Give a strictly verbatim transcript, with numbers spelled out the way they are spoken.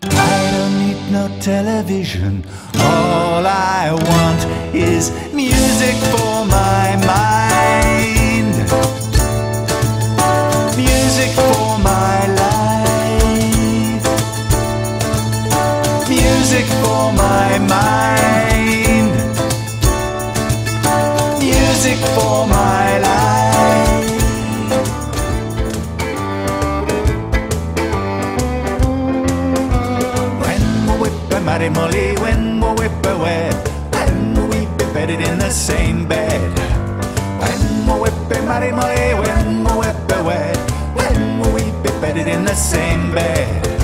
I don't need no television. All I want is music for my mind, music for my life, music for my mind, music for my life. When will whip and mighty molly, when will whip away, when will we be bedded in the same bed? When will whip and mighty molly, when will whip away, when will we be bedded in the same bed?